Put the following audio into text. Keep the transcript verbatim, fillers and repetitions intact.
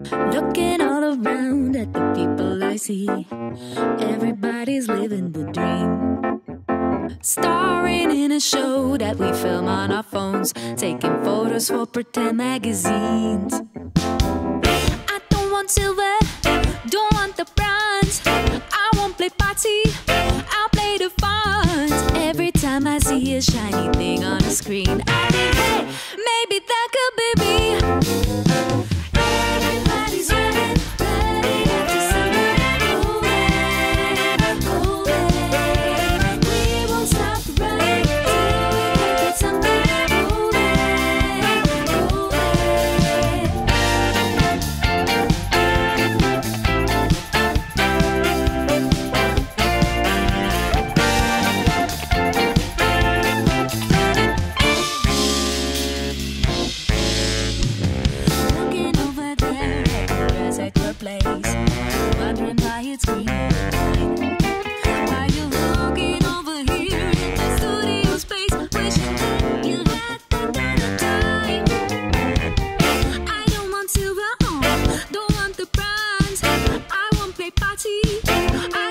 Looking all around at the people I see, everybody's living the dream. Starring in a show that we film on our phones, taking photos for pretend magazines. I don't want silver, don't want the bronze. I won't play party, I'll play the fun. Every time I see a shiny thing on a screen, I think, hey, maybe that could be me. Everybody's running, running after somebody moving, moving. We won't stop running till we get somebody moving, moving. Looking over there at the recycler place, wondering why it's green. Why you looking over here in the studio space, wishing that you had that kind of time. I don't want silver, oh, don't want the bronze. I won't play party. I